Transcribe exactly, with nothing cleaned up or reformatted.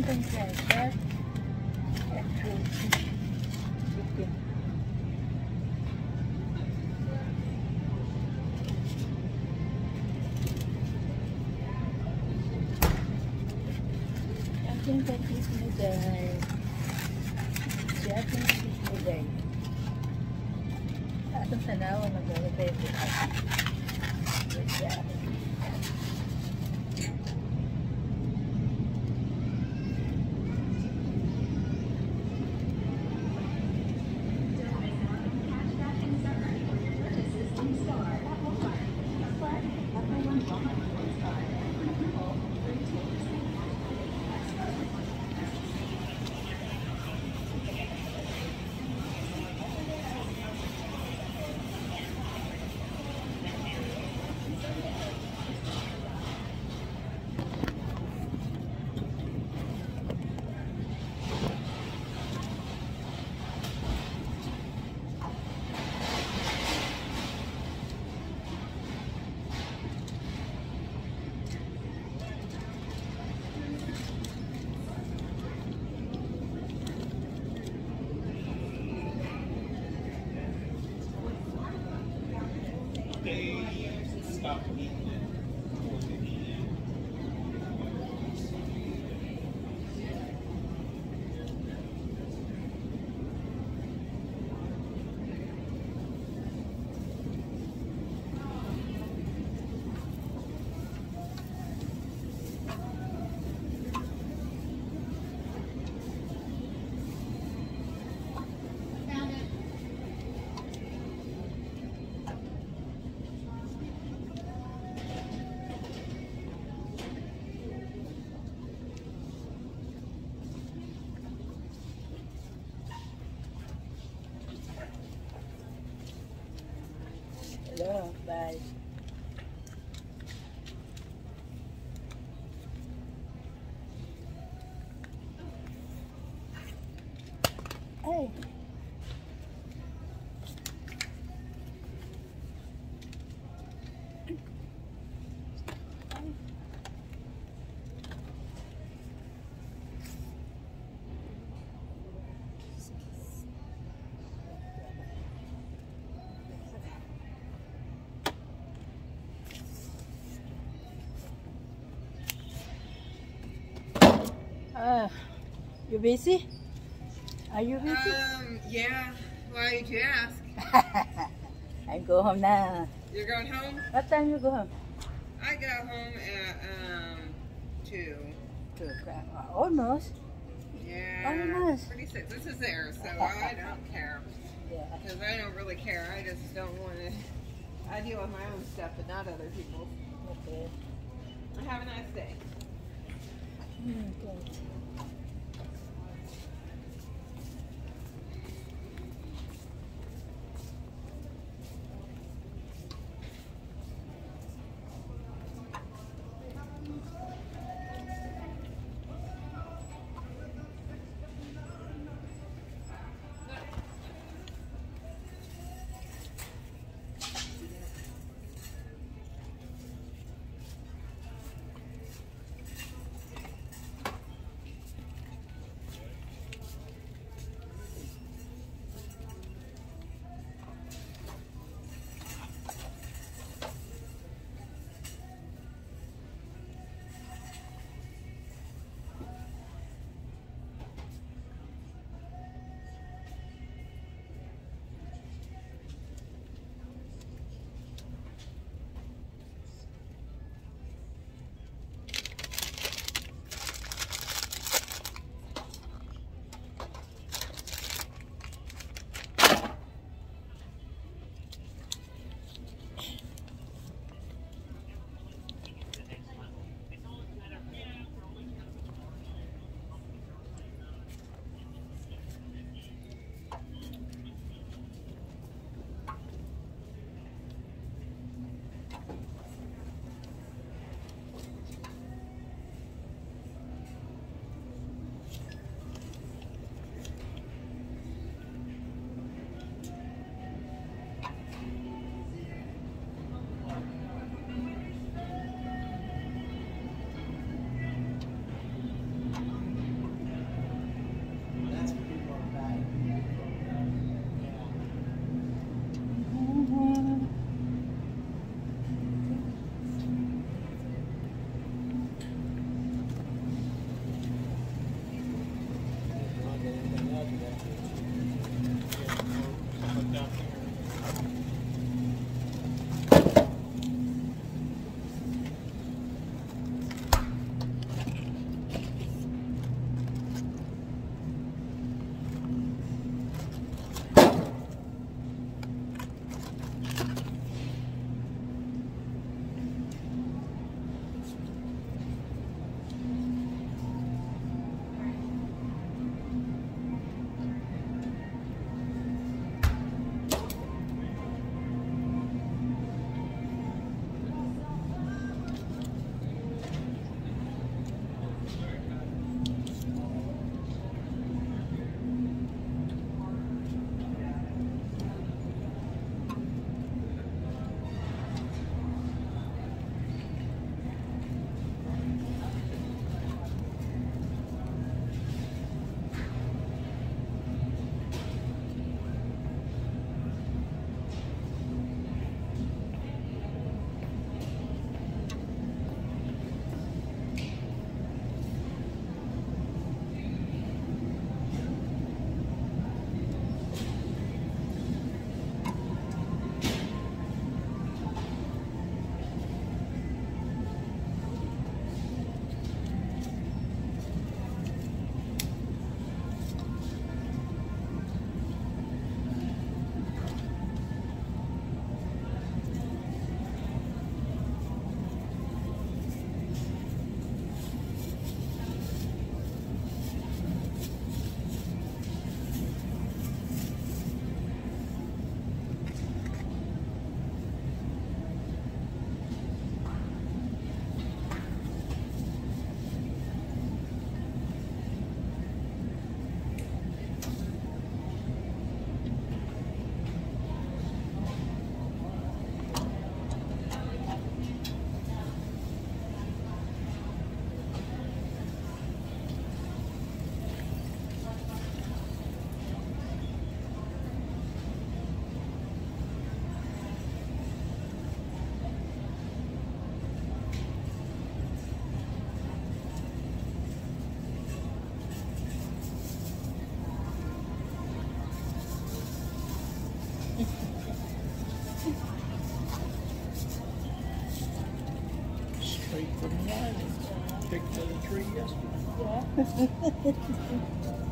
something like that. Actually, chicken. I think that is noodle. Japanese noodle. Atong tanawa mag-alabay ko. Good job. Hello, bye. Hey. Uh, you busy? Are you busy? Um, yeah. Why did you ask? I go home now. You're going home? What time you go home? I got home at, um, two. Two o'clock. Uh, almost. Yeah. Almost. Pretty sick. This is there, so I don't care. Yeah. Because I don't really care. I just don't want to. I deal with my own stuff, but not other people's. Okay. Have a nice day. Mm, good. for the tree yesterday. Yeah.